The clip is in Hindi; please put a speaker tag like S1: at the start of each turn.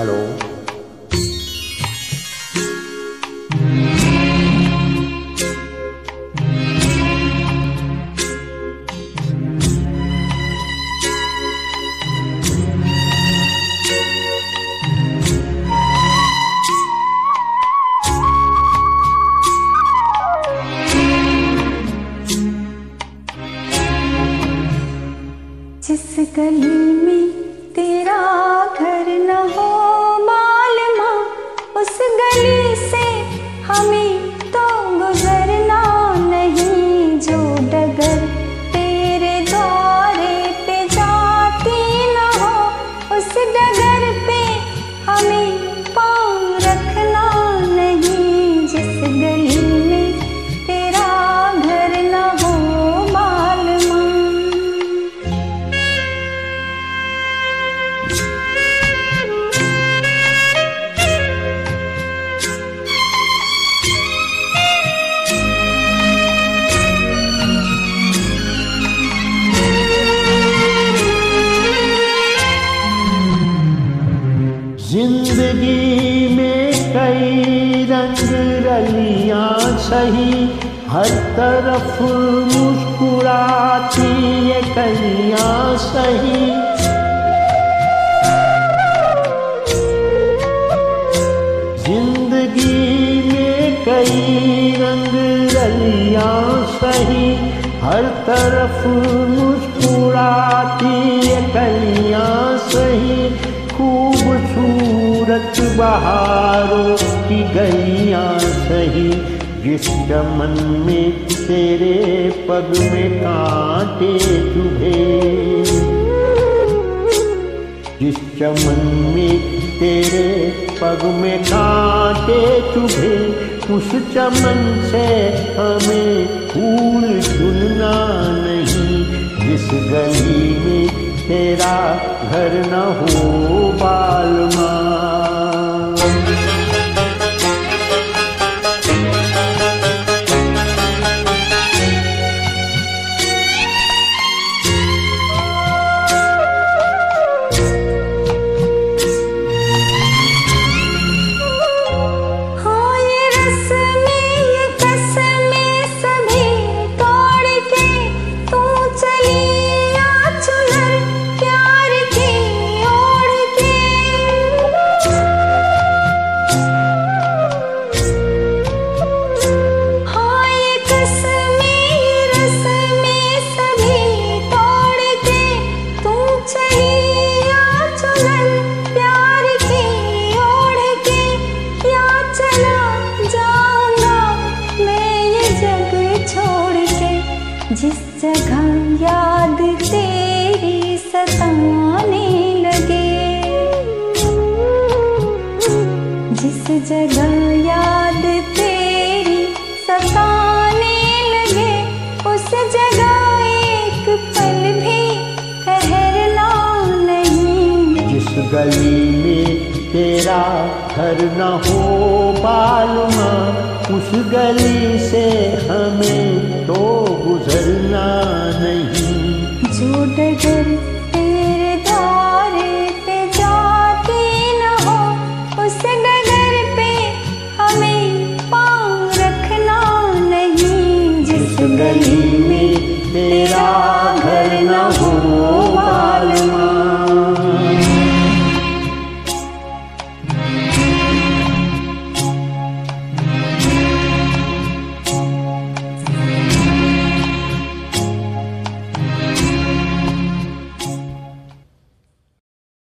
S1: हेलो।
S2: जिस गली में तेरा घर न हो मालूमा, उस गली से हमें तो गुजरना नहीं। जो डगर तेरे द्वारे पे जाती न हो, उस डगर पे हमें पाँव रखना नहीं। जिस गली में तेरा घर न हो मालूमा।
S1: जिंदगी में कई रंग रलियां सही, हर तरफ मुस्कुराती ये कलियां सही। जिंदगी में कई रंग रलियां सही, हर तरफ मुस्कुराती ये कलियां सही। खूबसूरत बहारों की गलियां सही, जिस चमन में तेरे पग में कांटे चुभे। जिस चमन में तेरे पग में कांटे चुभे, उस चमन से हमें फूल चुनना नहीं। जिस गली में तेरा घर न हो बालमा।
S2: जिस जगह याद तेरी सताने लगे, जिस जगह याद तेरी सताने लगे, उस जगह एक पल भी ठहरना नहीं।
S1: जिस गली में तेरा घर न हो बालमा, उस गली से हमें तो गुजरना नहीं।
S2: जो डगर